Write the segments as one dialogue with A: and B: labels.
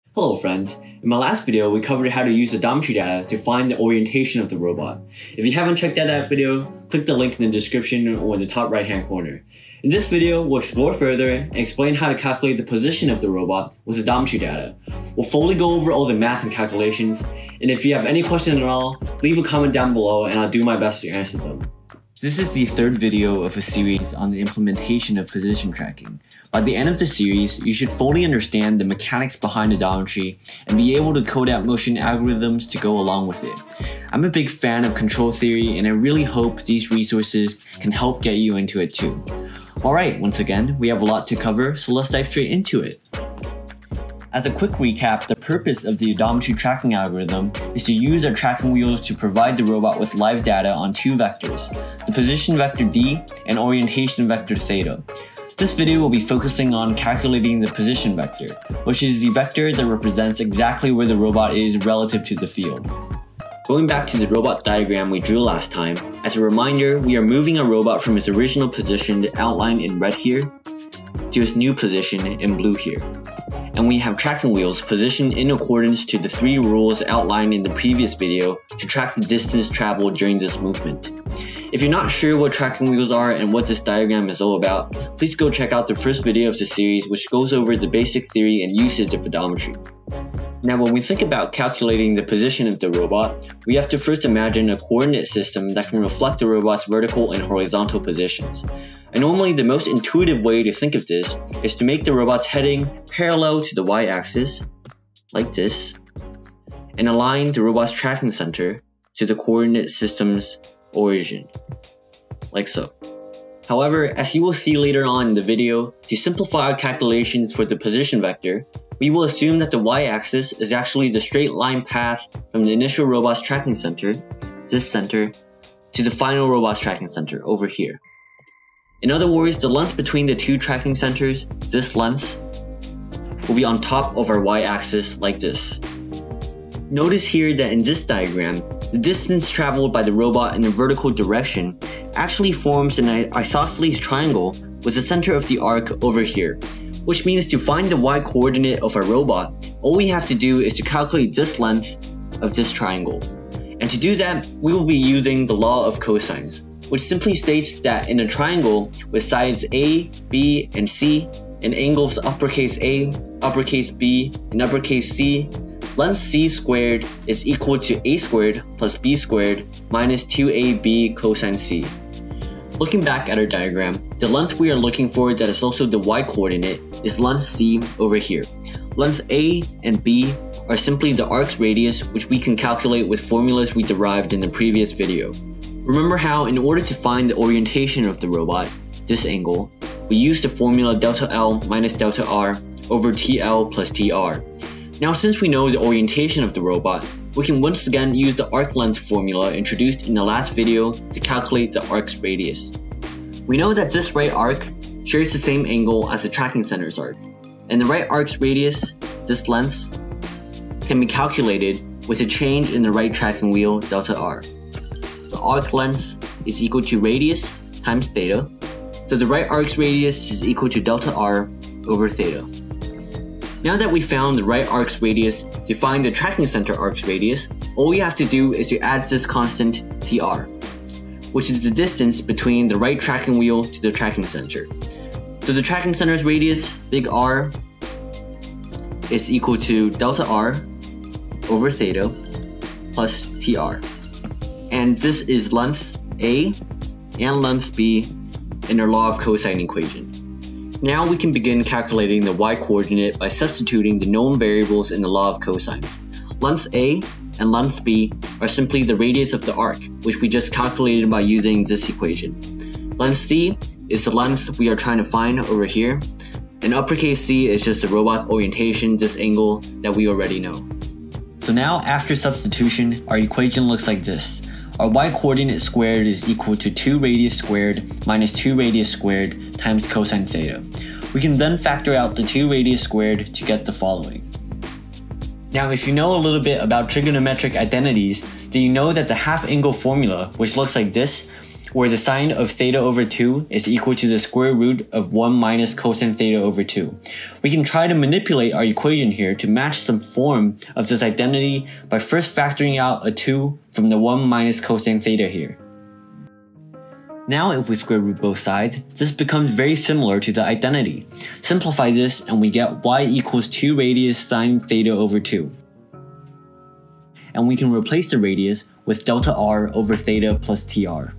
A: Hello friends, in my last video we covered how to use odometry data to find the orientation of the robot. If you haven't checked out that video, click the link in the description or in the top right hand corner. In this video, we'll explore further and explain how to calculate the position of the robot with odometry data. We'll fully go over all the math and calculations, and if you have any questions at all, leave a comment down below and I'll do my best to answer them. This is the third video of a series on the implementation of position tracking. By the end of the series, you should fully understand the mechanics behind odometry and be able to code out motion algorithms to go along with it. I'm a big fan of control theory and I really hope these resources can help get you into it too. Alright, once again, we have a lot to cover, so let's dive straight into it. As a quick recap, the purpose of the odometry tracking algorithm is to use our tracking wheels to provide the robot with live data on two vectors, the position vector d and orientation vector theta. This video will be focusing on calculating the position vector, which is the vector that represents exactly where the robot is relative to the field. Going back to the robot diagram we drew last time, as a reminder, we are moving our robot from its original position outlined in red here to its new position in blue here. And we have tracking wheels positioned in accordance to the three rules outlined in the previous video to track the distance traveled during this movement. If you're not sure what tracking wheels are and what this diagram is all about, please go check out the first video of the series which goes over the basic theory and usage of odometry. Now when we think about calculating the position of the robot, we have to first imagine a coordinate system that can reflect the robot's vertical and horizontal positions. And normally the most intuitive way to think of this is to make the robot's heading parallel to the y-axis, like this, and align the robot's tracking center to the coordinate system's origin, like so. However, as you will see later on in the video, to simplify our calculations for the position vector, we will assume that the y-axis is actually the straight line path from the initial robot's tracking center, this center, to the final robot's tracking center, over here. In other words, the length between the two tracking centers, this length, will be on top of our y-axis like this. Notice here that in this diagram, the distance traveled by the robot in the vertical direction actually forms an isosceles triangle with the center of the arc over here, which means to find the y-coordinate of our robot, all we have to do is to calculate this length of this triangle. And to do that, we will be using the law of cosines, which simply states that in a triangle with sides A, B, and C, and angles uppercase A, uppercase B, and uppercase C, length C squared is equal to A squared plus B squared minus 2AB cosine C. Looking back at our diagram, the length we are looking for that is also the y-coordinate is length C over here. Length A and B are simply the arc's radius, which we can calculate with formulas we derived in the previous video. Remember how in order to find the orientation of the robot, this angle, we use the formula delta L minus delta R over TL plus TR. Now since we know the orientation of the robot, we can once again use the arc length formula introduced in the last video to calculate the arc's radius. We know that this right arc shares the same angle as the tracking center's arc, and the right arc's radius, this length, can be calculated with a change in the right tracking wheel delta R. The arc length is equal to radius times theta, so the right arc's radius is equal to delta R over theta. Now that we found the right arc's radius to find the tracking center arc's radius, all we have to do is to add this constant TR, which is the distance between the right tracking wheel to the tracking center. So the tracking center's radius, big R, is equal to delta R over theta plus TR. And this is length A and length B in our law of cosine equation. Now we can begin calculating the y-coordinate by substituting the known variables in the law of cosines. Length A and length B are simply the radius of the arc, which we just calculated by using this equation. Length C is the length we are trying to find over here, and uppercase C is just the robot's orientation, this angle that we already know. So now after substitution, our equation looks like this. Our y-coordinate squared is equal to 2 radius squared minus 2 radius squared times cosine theta. We can then factor out the 2 radius squared to get the following. Now if you know a little bit about trigonometric identities, then you know that the half angle formula, which looks like this, where the sine of theta over 2 is equal to the square root of 1 minus cosine theta over 2. We can try to manipulate our equation here to match some form of this identity by first factoring out a 2 from the 1 minus cosine theta here. Now if we square root both sides, this becomes very similar to the identity. Simplify this and we get y equals 2 radius sine theta over 2. And we can replace the radius with delta r over theta plus tr.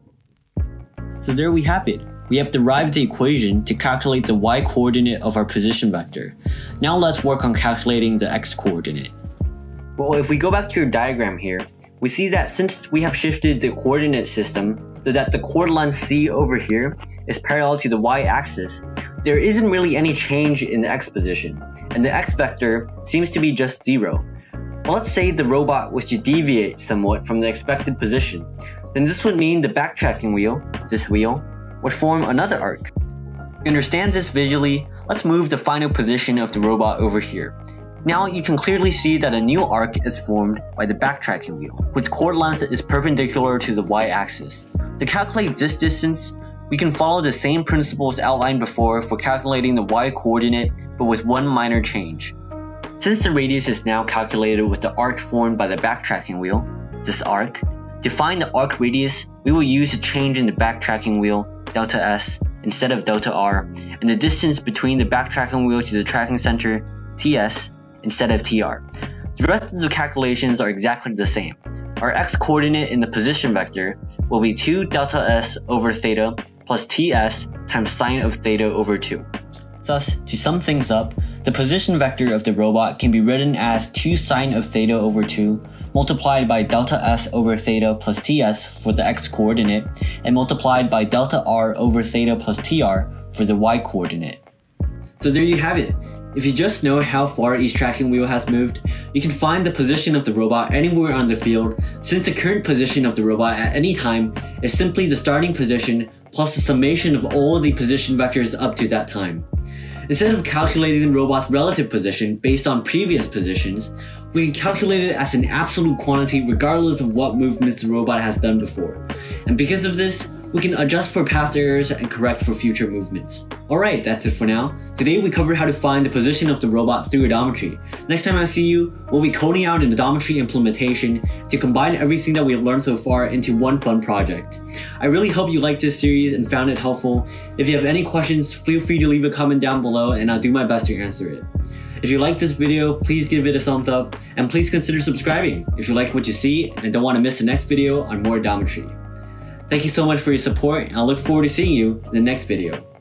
A: So there we have it. We have derived the equation to calculate the y-coordinate of our position vector. Now let's work on calculating the x-coordinate. Well, if we go back to your diagram here, we see that since we have shifted the coordinate system so that the chord line C over here is parallel to the y-axis, there isn't really any change in the x position, and the x vector seems to be just 0. Well, let's say the robot was to deviate somewhat from the expected position, then this would mean the backtracking wheel, this wheel, would form another arc. To understand this visually, let's move the final position of the robot over here. Now you can clearly see that a new arc is formed by the backtracking wheel, which chord length is perpendicular to the y-axis. To calculate this distance, we can follow the same principles outlined before for calculating the y-coordinate, but with one minor change. Since the radius is now calculated with the arc formed by the backtracking wheel, this arc, to find the arc radius, we will use a change in the backtracking wheel, delta s, instead of delta r, and the distance between the backtracking wheel to the tracking center, ts, instead of tr. The rest of the calculations are exactly the same. Our x-coordinate in the position vector will be 2 delta s over theta plus ts times sine of theta over 2. Thus, to sum things up, the position vector of the robot can be written as 2 sine of theta over 2 multiplied by delta s over theta plus ts for the x-coordinate and multiplied by delta r over theta plus tr for the y-coordinate. So there you have it. If you just know how far each tracking wheel has moved, you can find the position of the robot anywhere on the field, since the current position of the robot at any time is simply the starting position plus the summation of all the position vectors up to that time. Instead of calculating the robot's relative position based on previous positions, we can calculate it as an absolute quantity regardless of what movements the robot has done before. And because of this, we can adjust for past errors and correct for future movements. Alright, that's it for now. Today we covered how to find the position of the robot through odometry. Next time I see you, we'll be coding out an odometry implementation to combine everything that we've learned so far into one fun project. I really hope you liked this series and found it helpful. If you have any questions, feel free to leave a comment down below and I'll do my best to answer it. If you liked this video, please give it a thumbs up and please consider subscribing if you like what you see and don't want to miss the next video on more odometry. Thank you so much for your support and I look forward to seeing you in the next video.